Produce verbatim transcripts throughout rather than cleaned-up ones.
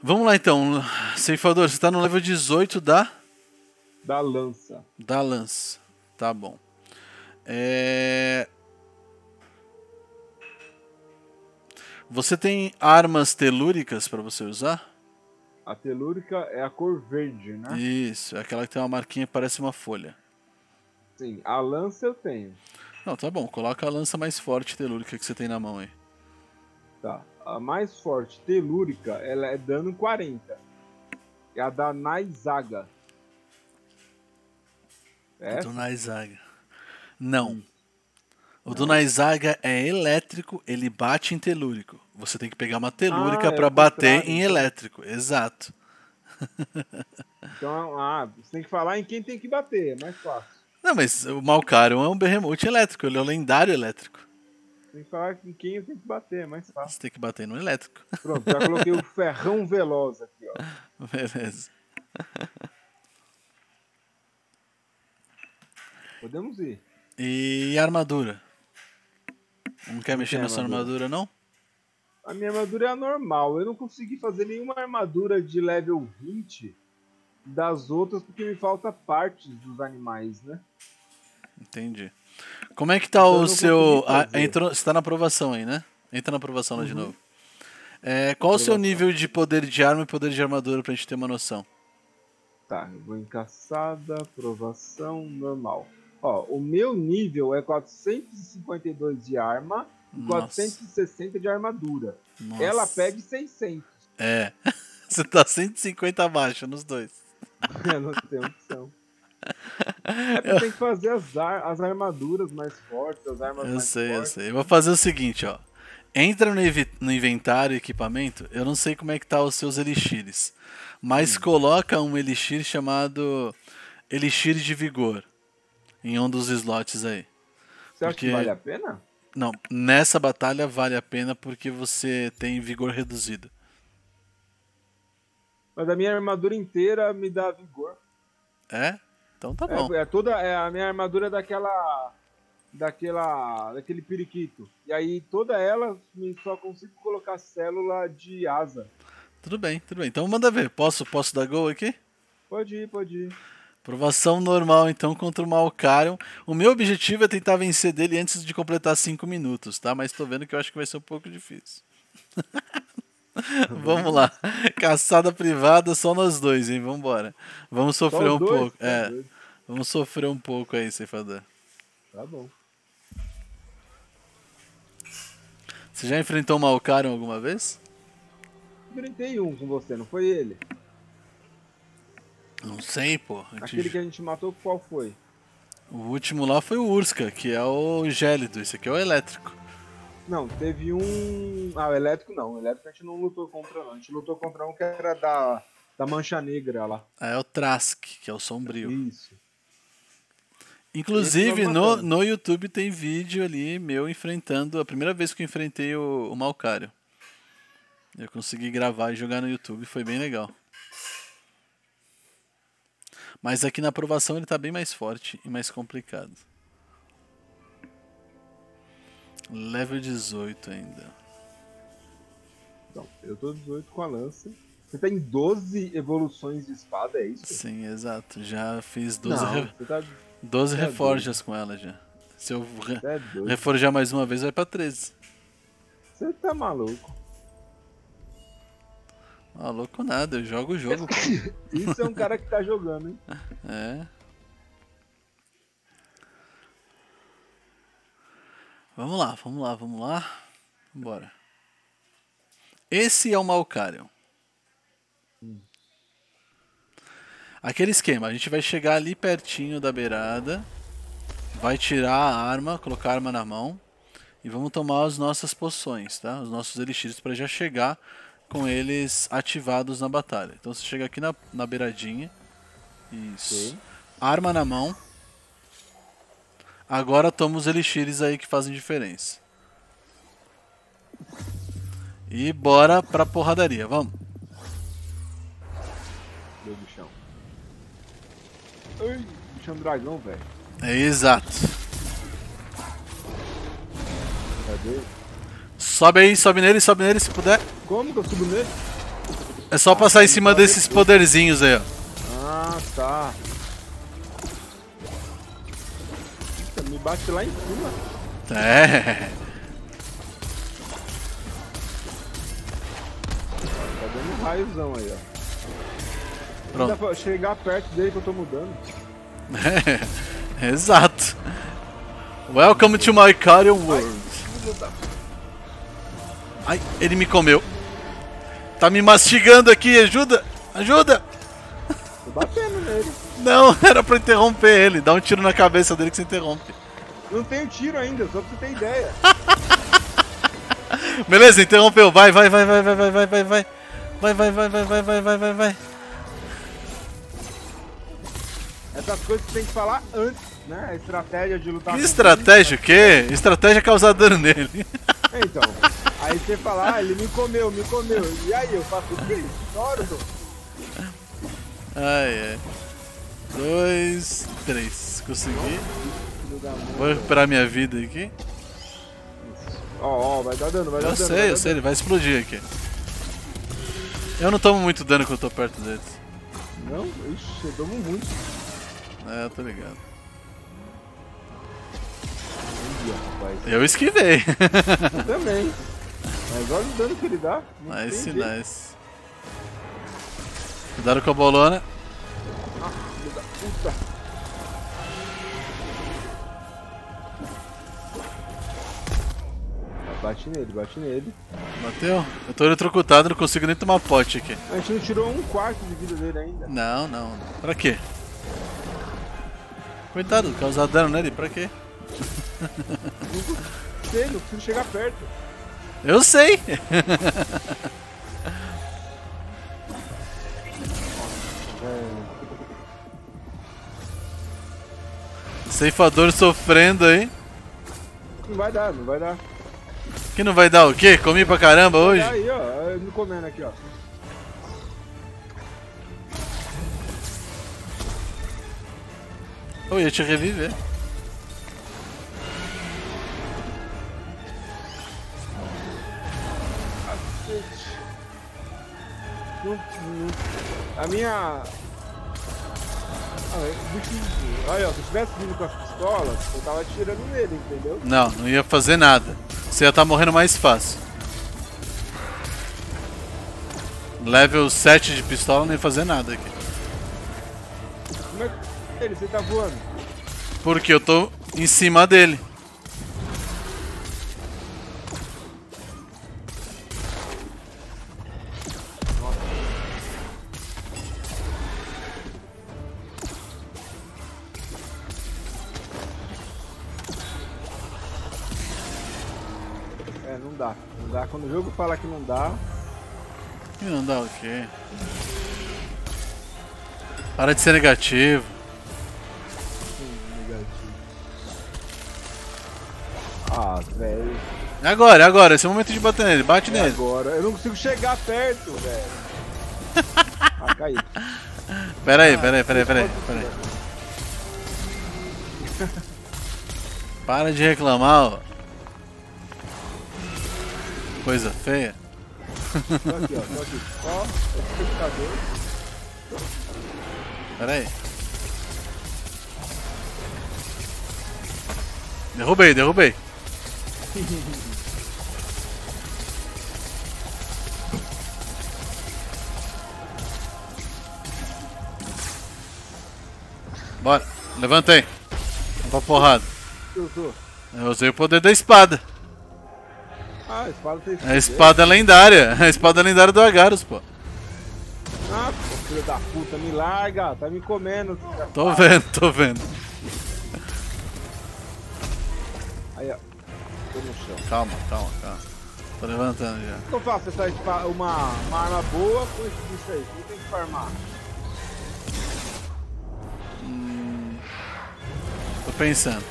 Vamos lá então, ceifador, você tá no level dezoito da... Da lança. Da lança, tá bom. É... Você tem armas telúricas pra você usar? A telúrica é a cor verde, né? Isso, é aquela que tem uma marquinha que parece uma folha. Sim, a lança eu tenho. Não, tá bom, coloca a lança mais forte telúrica que você tem na mão aí. Tá. A mais forte, telúrica, ela é dano quarenta. É a da Naizaga. É O essa? do Naizaga. Não. Hum. O Não. do Naizaga é elétrico, ele bate em telúrico. Você tem que pegar uma telúrica Ah, é pra o bater contrário, em então. elétrico. Exato. Então, ah, você tem que falar em quem tem que bater, é mais fácil. Não, mas o Malcarion é um Behemoth elétrico, ele é um lendário elétrico. Tem que falar em quem eu tenho que bater, é mais fácil. Você tem que bater no elétrico. Pronto, já coloquei o ferrão veloz aqui, ó. Beleza. Podemos ir. E armadura? Não quer Não mexer tem na sua armadura. armadura, não? A minha armadura é a normal. Eu não consegui fazer nenhuma armadura de level vinte das outras porque me falta partes dos animais, né? Entendi. Como é que tá Então eu o não seu... consegui Ah, fazer. entrou... Você tá na aprovação aí, né? Entra na aprovação lá de Uhum. novo. É, qual o seu Aprovação. nível de poder de arma e poder de armadura pra gente ter uma noção? Tá, eu vou em caçada, aprovação, normal. Ó, o meu nível é quatrocentos e cinquenta e dois de arma e Nossa. quatrocentos e sessenta de armadura. Nossa. Ela pede seiscentos. É. Você tá cento e cinquenta abaixo nos dois. Eu não tenho opção. É porque tem que fazer as, ar as armaduras mais fortes, as armas Eu mais sei, eu fortes. sei. Eu vou fazer o seguinte, ó. Entra no, no inventário e equipamento. Eu não sei como é que tá os seus elixires. Mas Hum. coloca um elixir chamado Elixir de Vigor em um dos slots aí. Você acha Porque... que vale a pena? Não, nessa batalha vale a pena porque você tem vigor reduzido. Mas a minha armadura inteira me dá vigor. É? Então tá bom. É, é toda é a minha armadura daquela daquela daquele periquito. E aí toda ela me só consigo colocar célula de asa. Tudo bem, tudo bem. Então manda ver. Posso, posso dar gol aqui? Pode ir, pode ir. Provação normal então contra o Malcarion. O meu objetivo é tentar vencer dele antes de completar cinco minutos, tá? Mas tô vendo que eu acho que vai ser um pouco difícil. Vamos lá. Caçada privada só nós dois, hein? Vambora. Vamos sofrer Só um os dois? pouco. Tá É. doido. Vamos sofrer um pouco aí, ceifador. Tá bom. Você já enfrentou o Malcarion alguma vez? Enfrentei um com você, não foi ele? Não sei, pô. Gente... Aquele que a gente matou, qual foi? O último lá foi o Urska, que é o gélido. Esse aqui é o elétrico. Não, teve um... Ah, o elétrico não. O elétrico a gente não lutou contra, não. A gente lutou contra um que era da, da Mancha Negra lá. É o Trask, que é o sombrio. Isso. Inclusive, no, no YouTube tem vídeo ali meu enfrentando... A primeira vez que eu enfrentei o, o Malcarion. Eu consegui gravar e jogar no YouTube, foi bem legal. Mas aqui na aprovação ele tá bem mais forte e mais complicado. Level dezoito ainda. Então, eu tô dezoito com a lança. Você tem doze evoluções de espada, é isso? Sim, exato. Já fiz doze, Não, re... você tá... doze você é reforjas doido. com ela já. Se eu re... Você é doido. reforjar mais uma vez vai pra treze. Você tá maluco. Maluco nada, eu jogo o jogo. Isso é um cara que tá jogando, hein? É. Vamos lá, vamos lá, vamos lá. Bora. Esse é o Malcarion. Hum. Aquele esquema, a gente vai chegar ali pertinho da beirada, vai tirar a arma, colocar a arma na mão e vamos tomar as nossas poções, tá? Os nossos elixires para já chegar com eles ativados na batalha. Então você chega aqui na, na beiradinha. Isso. Sim. Arma na mão. Agora toma os elixires aí que fazem diferença. E bora pra porradaria, vamos. Meu bichão. Ai, bichão dragão, velho. É exato. Cadê? Sobe aí, sobe nele, sobe nele se puder. Como que eu subo nele? É só passar em cima desses poderzinhos aí, ó. Ah, tá. Eita, me bate lá em cima. É. Tá dando um raiozão aí, ó. Pronto. Dá pra chegar perto dele que eu tô mudando. É, exato. Welcome to my Carrion World. Ai, ele me comeu. Tá me mastigando aqui, ajuda! Ajuda! Tô batendo nele. Não, era pra interromper ele. Dá um tiro na cabeça dele que você interrompe. Não tenho tiro ainda, só pra você ter ideia. Beleza, interrompeu. Vai, vai, vai, vai, vai, vai, vai, vai, vai. Vai, vai, vai, vai, vai, vai, vai, vai, vai. Essas coisas você tem que falar antes, né? A estratégia de lutar Que com estratégia o quê? Estratégia é causar dano nele. Então, aí você fala, ah, ele me comeu, me comeu. E aí, eu faço o quê? Ignoro. Ai, ai. Dois, três. Consegui. Vou recuperar minha vida aqui. Ó, ó, vai dar dano, vai dar Eu dano. sei, eu sei, ele vai explodir aqui. Eu não tomo muito dano quando eu tô perto deles. Não? Ixi, eu tomo muito. É, eu tô ligado. Ih, rapaz. Eu esquivei. Eu também. Mas olha o dano que ele dá. Não Nice, tem jeito. nice. Cuidado com a bolona. Ah, filho da puta. Bate nele, bate nele. Bateu? Eu tô eletrocutado, não consigo nem tomar pote aqui. A gente não tirou um quarto de vida dele ainda. Não, não. Pra quê? Coitado, causar dano nele, pra quê? Não sei, não preciso chegar perto. Eu sei! Ceifador sofrendo aí. Não vai dar, não vai dar. Que não vai dar o quê? Comi pra caramba hoje? Aí, ó, me comendo aqui, ó. Eu ia te reviver. Não, não. A minha... Ah, bicho... Olha, ó, se eu tivesse vindo com as pistolas, eu tava atirando nele, entendeu? Não, não ia fazer nada. Você ia estar morrendo mais fácil. Level sete de pistola não ia fazer nada aqui. Como é que ele, você tá voando? Porque eu tô em cima dele. É, não dá. Não dá. Quando o jogo fala que não dá... E não dá o quê? Para de ser negativo. Negativo. Ah, velho. É agora, é agora. Esse é o momento de bater nele. Bate É nele. agora. Eu não consigo chegar perto, velho. Ah, caí. Pera aí, pera aí, pera aí, pera aí. Pera aí. Para de reclamar, ó. Coisa feia. Tô aqui, ó. Tô aqui. Ó, esse pescador. Pera aí. Derrubei, derrubei. Bora, levanta aí. Vamos pra porrada. Eu tô. Eu usei o poder da espada. Ah, a espada tem É a espada lendária. A espada lendária do Agaros, pô. Ah, filho da puta, me larga. Tá me comendo. Tô vendo, tô vendo. Aí, ó. Tô no chão. Calma, calma, calma. Tô levantando já. O que eu faço essa espada, uma, uma arma boa com isso isso aí? Não tem que farmar. Hum, tô pensando.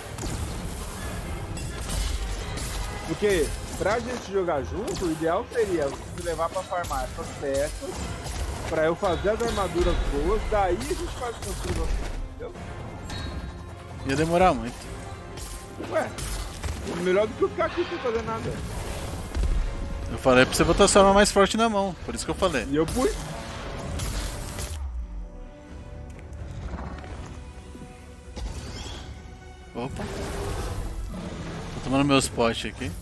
Porque pra gente jogar junto, o ideal seria você levar pra farmar essas peças, pra eu fazer as armaduras boas, daí a gente faz construir, entendeu? Ia demorar muito. Ué, melhor do que eu ficar aqui sem fazer nada. Eu falei pra você botar sua arma mais forte na mão, por isso que eu falei. E eu pus. Opa. Tô tomando meus potes aqui.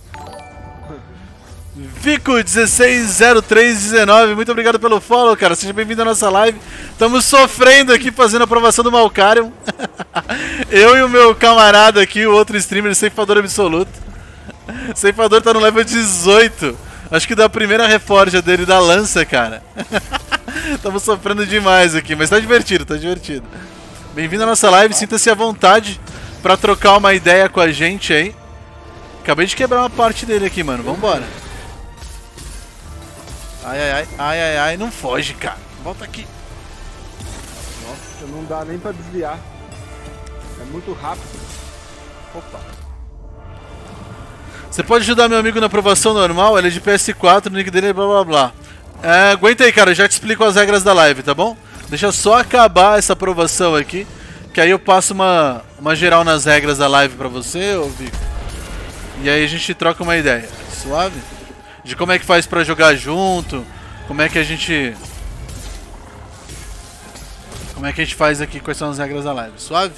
Vico dezesseis zero três dezenove, muito obrigado pelo follow, cara. Seja bem-vindo à nossa live. Estamos sofrendo aqui fazendo a aprovação do Malcarion. Eu e o meu camarada aqui, o outro streamer, Ceifador Absoluto. Ceifador tá no level dezoito. Acho que da primeira reforja dele da lança, cara. Estamos sofrendo demais aqui, mas tá divertido, tá divertido. Bem-vindo à nossa live, sinta-se à vontade pra trocar uma ideia com a gente aí. Acabei de quebrar uma parte dele aqui, mano. Vambora. Ai, ai, ai, ai, ai, ai, não foge, cara. Volta aqui. Nossa, não dá nem pra desviar. É muito rápido. Opa. Você pode ajudar meu amigo na aprovação normal? Ele é de P S quatro, o nick dele é blá blá blá. É, aguenta aí, cara, eu já te explico as regras da live, tá bom? Deixa só acabar essa aprovação aqui, que aí eu passo uma, uma geral nas regras da live pra você, ô Vico. E aí a gente troca uma ideia, suave? De como é que faz pra jogar junto, como é que a gente... Como é que a gente faz aqui, quais são as regras da live, suave?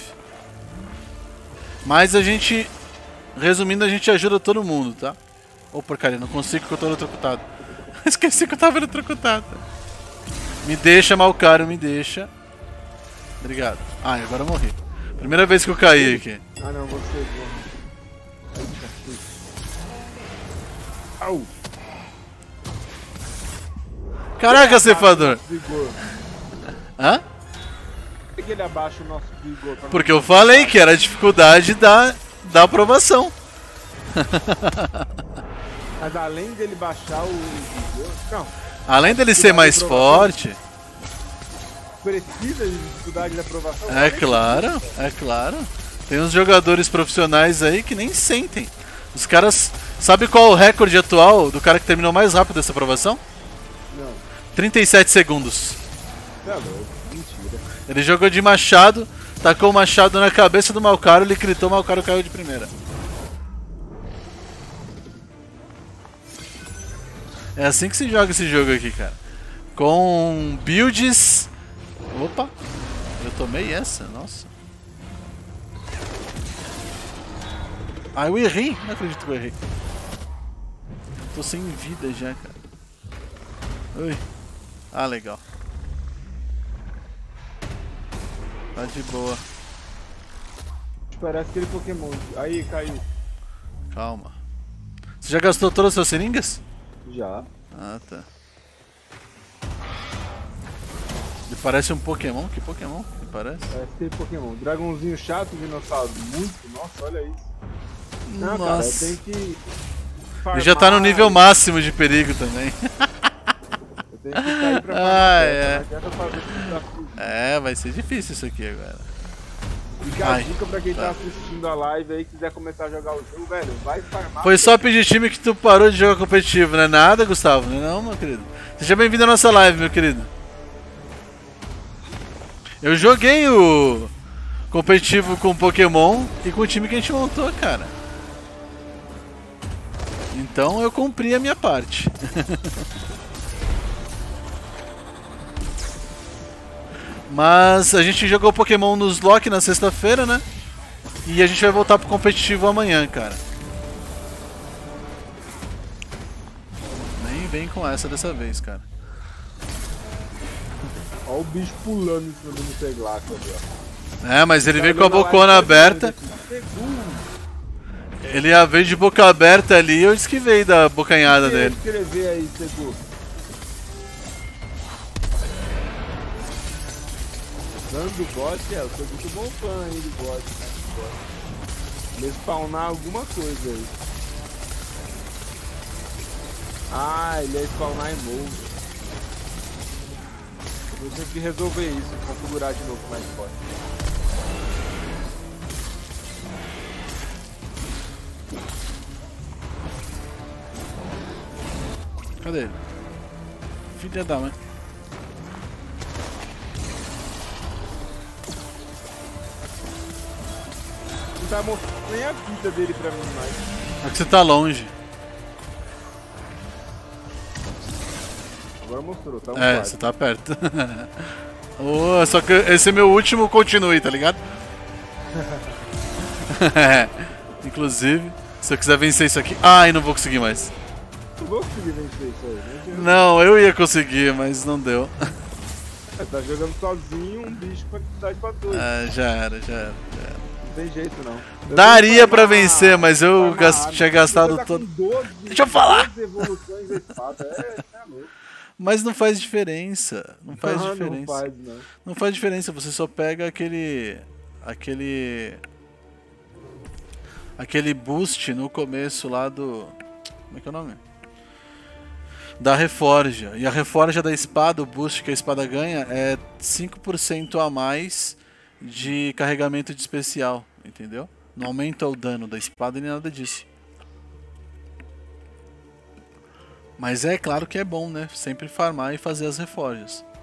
Mas a gente... Resumindo, a gente ajuda todo mundo, tá? Ô, oh, porcaria, não consigo que eu tô eletrocutado. Esqueci que eu tava eletrocutado. Me deixa, Malcarion, me deixa. Obrigado. Ah, agora eu morri. Primeira vez que eu caí aqui. Ah, não, você... Au! Caraca, Ceifador! Hã? Por que ele abaixa o nosso vigor? Porque eu falei que era a dificuldade da, da aprovação. Mas além dele baixar o vigor... Não. Além dele ser mais forte... Precisa de dificuldade da aprovação? É claro, é claro. Tem uns jogadores profissionais aí que nem sentem. Os caras... Sabe qual o recorde atual do cara que terminou mais rápido essa aprovação? Não. trinta e sete segundos. Tá louco, mentira. Ele jogou de machado, tacou o machado na cabeça do Malcarion, ele gritou, o Malcarion caiu de primeira. É assim que se joga esse jogo aqui, cara. Com builds... Opa! Eu tomei essa, nossa. Ah, eu errei! Não acredito que eu errei. Tô sem vida já, cara. Ui. Ah, legal. Tá de boa. Parece aquele Pokémon. Aí, caiu. Calma. Você já gastou todas as suas seringas? Já. Ah, tá. Ele parece um Pokémon? Que Pokémon que parece? Parece aquele Pokémon. Dragãozinho chato, dinossauro. Muito. Nossa, olha isso. Não, Nossa. cara, tem que... Ele já tá no nível máximo de perigo também. Eu tenho que cair pra ah, é. É, vai ser difícil isso aqui agora. Fica a dica pra quem tá. tá assistindo a live aí e quiser começar a jogar o jogo, velho, vai farmar. Foi só pedir time que tu parou de jogar competitivo, não é nada, Gustavo? Não é não, meu querido? Seja bem-vindo à nossa live, meu querido. Eu joguei o competitivo com Pokémon e com o time que a gente montou, cara. Então eu cumpri a minha parte. Mas a gente jogou Pokémon nos Lock na sexta-feira, né? E a gente vai voltar pro competitivo amanhã, cara. Nem vem com essa dessa vez, cara. Olha o bicho pulando em cima do Teglaco ali, ó. É, mas ele veio com a bocona aberta. Ele ia ver de boca aberta ali e eu esquivei da bocanhada dele. Escrever aí, Segu. Dando do bot, é, eu sou muito bom fã aí do bot, né? Do bot. Ele spawnar alguma coisa aí. Ah, ele ia spawnar emote. Eu tenho que resolver isso, configurar de novo mais forte. Cadê ele? Filha da mãe. Não tá mostrando nem a vida dele pra mim mais. É que você tá longe. agora mostrou, tá um É, quarto. você tá perto. Oh, só que esse é meu último continue, tá ligado? É. Inclusive, se eu quiser vencer isso aqui... Ai, não vou conseguir mais. Não vou conseguir vencer isso aí, né? Não, eu ia conseguir, mas não deu. Você tá jogando sozinho um bicho com quantidade pra dois. Ah, já era, já era, já era. Não tem jeito não. Eu Daria pra farmar- vencer, mas eu farmar gas- arma. tinha Você gastado tá todo... com doze, Deixa eu falar! doze evoluções da espada. É, tá louco. Mas não faz diferença. Não faz Ah, diferença. Não faz, não. Não faz diferença, você só pega aquele... Aquele... Aquele boost no começo lá do... Como é que é o nome? Da Reforja. E a Reforja da espada, o boost que a espada ganha é cinco por cento a mais de carregamento de especial, entendeu? Não aumenta o dano da espada nem nada disso. Mas é claro que é bom, né? Sempre farmar e fazer as reforjas.